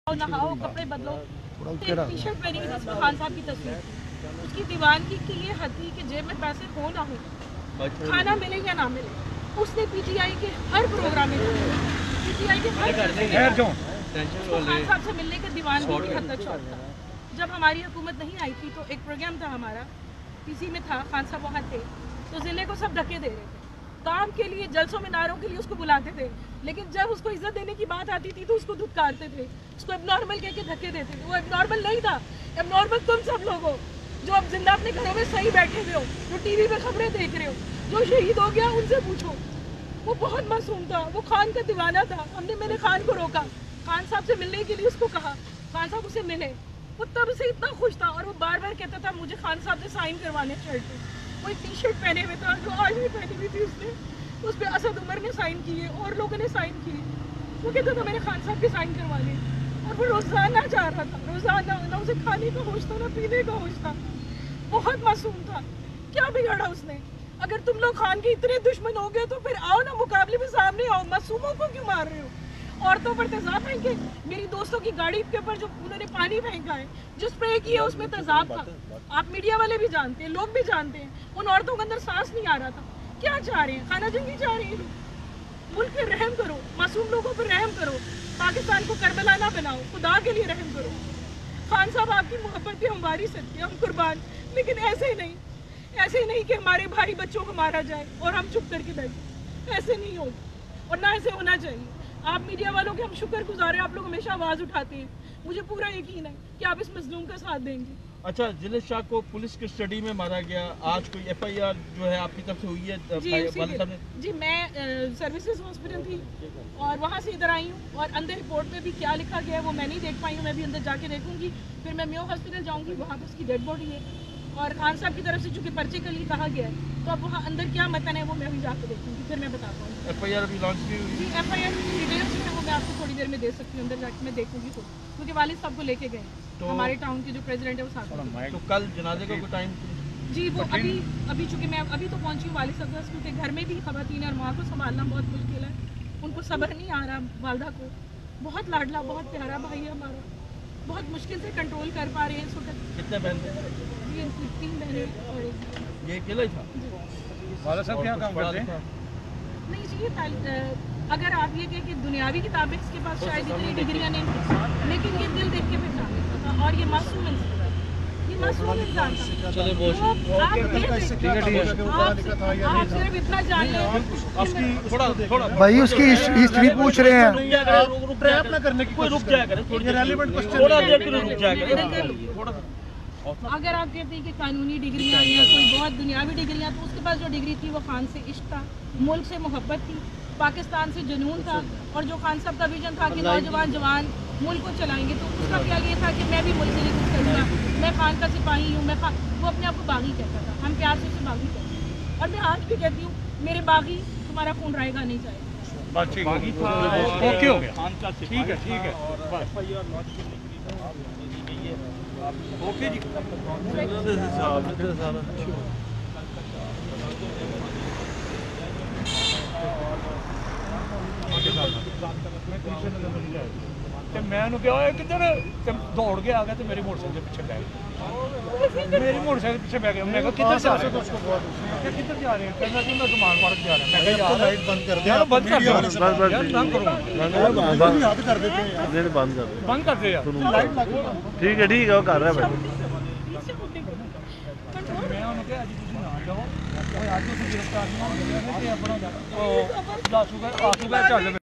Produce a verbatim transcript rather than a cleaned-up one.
नहाओ, कपड़े बदलो, टी शर्ट पहनी जिसमें खान साहब की तस्वीर, उसकी दीवानगी की ये हद थी कि जेब में पैसे हो ना हो, खाना मिले या ना मिले, उसने पीटीआई के हर प्रोग्राम में पीटीआई के हर खान साहब से मिलने के दीवानगी की हद तक शौक था। जब हमारी हुकूमत नहीं आई थी तो एक प्रोग्राम था हमारा, पीसी में था, खान साहब वहाँ थे, तो ज़िले को सब धक्के दे रहे थे, काम के लिए जलसों में नारों के लिए उसको बुलाते थे, लेकिन जब उसको इज्जत देने की बात आती थी तो उसको धुतकारते थे, उसको एबनॉर्मल कह के धक्के देते थे। वो एबनॉर्मल नहीं था, एबनॉर्मल तुम सब लोग हो जो अब जिंदा अपने घरों में सही बैठे हुए हो, जो टीवी पे खबरें देख रहे हो, जो शहीद हो गया उनसे पूछो। वो बहुत मासूम था, वो खान का दीवाना था। हमने मैंने खान को रोका, खान साहब से मिलने के लिए उसको कहा, खान साहब उसे मिले, वो तब से इतना खुश था और वो बार बार कहता था मुझे खान साहब से साइन करवाने शर्ट पे। वो एक टी शर्ट पहने हुए था जो आज भी पहनी हुई थी उसने, उस पर असद उमर ने साइन किए और लोगों ने साइन किए। वो कहता था मैंने खान साहब के साइन करवाने, और वो रोज़ाना जा रहा था, रोज़ाना, ना उसे खाने का होश था ना पीने का होश था। बहुत मासूम था, क्या बिगाड़ा उसने? अगर तुम लोग खान के इतने दुश्मन हो गए तो फिर आओ ना, मुकाबले में सामने आओ, मासूमों को क्यों मार रहे हो? औरतों पर तेजाब फेंके, मेरी दोस्तों की गाड़ी के ऊपर जो उन्होंने पानी फेंका है, जो स्प्रे किया उसमें तेजाब था, आप मीडिया वाले भी जानते हैं, लोग भी जानते हैं, उन औरतों के अंदर सांस नहीं आ रहा था। क्या चाह रहे हैं? खाना जंगी चाह रहे हैं लोग। मुल्क पे रहम करो, मासूम लोगों पर रहम करो, पाकिस्तान को करबला ना बनाओ, खुदा के लिए रहम करो। खान साहब आपकी मोहब्बत भी हमारी सच्ची, हम कुर्बान, लेकिन ऐसे नहीं, ऐसे नहीं कि हमारे भाई बच्चों को मारा जाए और हम चुप करके बैठे, ऐसे नहीं होगा और ना ऐसे होना चाहिए। आप मीडिया वालों के हम शुक्रगुजार हैं, आप लोग हमेशा आवाज़ उठाते हैं, मुझे पूरा यकीन है कि आप इस मजलूम का साथ देंगे। अच्छा, जिले शाह को पुलिस कस्टडी में मारा गया, आज कोई एफ आई आर जो है आपकी तरफ से हुई है? जी, जी मैं सर्विसेज हॉस्पिटल थी और वहाँ से इधर आई हूँ और अंदर रिपोर्ट में भी क्या लिखा गया है वो मैं नहीं देख पाई हूँ, मैं भी अंदर जाके देखूंगी, फिर मैं म्यो हॉस्पिटल जाऊँगी, वहाँ पर उसकी डेड बॉडी है और खान साहब की तरफ से चूँकि पर्चे के लिए कहा गया है तो अब वहाँ अंदर क्या मतन है वो मैं भी जाकर देखूंगी, फिर मैं बताता हूँ। एफ आई आर अभी लॉन्च भी हुई? जी, एफ आई आर डिटेल्स में वो मैं आपको थोड़ी देर में दे सकती हूँ, अंदर जाके मैं देखूंगी खुद, क्योंकि वालिद साहब को लेके गए तो हमारे टाउन के जो प्रेसिडेंट है वो साथ में। तो कल जनाजे का कोई टाइम? जी वो अभी अभी चूँकि मैं अभी तो पहुँची हूँ वालिद साहब के पास, क्योंकि घर में भी खवातीन और माँ को संभालना बहुत मुश्किल है, उनको सब्र नहीं आ रहा, वालदा को बहुत लाडला बहुत प्यारा भाई है हमारा, बहुत मुश्किल से कंट्रोल कर पा रहे हैं इस वक्त। कितने बहन थे? जी तीन बहनें और एक ये अकेला ही था? वाला साहब क्या काम करते हैं? नहीं जी, ये अगर आप ये कहें कि दुनियावी किताबें इसके पास शायद इतनी डिग्रियां नहीं थी, लेकिन ये दिल देख के पहचान लेता था और ये मासूम इंसान, ये मासूम इंसान था। चलो बहुत आप सिर्फ इतना जान लें, थोड़ा थोड़ा भाई उसकी हिस्ट्री पूछ रहे हैं, ट्रैप ना करने की कोई रुक जाया करे, थोड़ी रेलेवेंट क्वेश्चन थोड़ा देर के लिए रुक जाया करे थोड़ा। अगर आप कहते हैं कि कानूनी डिग्रियां या कोई बहुत दुनियावी डिग्रियां, तो उसके पास जो डिग्री थी वो खान से इश्क था, मुल्क से मोहब्बत थी, पाकिस्तान से जुनून था, और जो खान साहब का विजन था कि नौजवान जवान मुल्क को चलाएंगे, तो उसका ख्याल ये था कि मैं भी मुल्क के लिए कुछ करूँगा, मैं खान का सिपाही हूँ, मैं खान, वो अपने आप को बागी कहता था, हम प्यार से उसे बागी कहते हैं, और मैं आज भी कहती हूँ मेरे बागी तुम्हारा खून रहेगा नहीं चाहिए। ओके हो गया, ठीक है ठीक है, ओके जी। मैं उन्हें क्या होया किधर दौड़ के आ गया तो मेरी मोटरसाइकिल के पीछे बह गया, मेरी मोटरसाइकिल पीछे बह गया। मैं कहा किधर से आ रहे हो? किधर जा रहे हैं? कहना कि मैं दुकान पार्क जा रहा है। मैं कहा लाइट बंद कर दे, यार बंद कर दो, बस बस यार बंद करो, बंद कर देते हैं, नहीं बंद कर दे, बंद कर दे यार, लाइट लगी, ठीक है ठीक है वो कर रहा है भाई। मैं उन्हें कहा आज तुम ना जाओ, आज तो गिरफ्तार नहीं हो गया, अपना दस हो गए, आठ हो गए, चल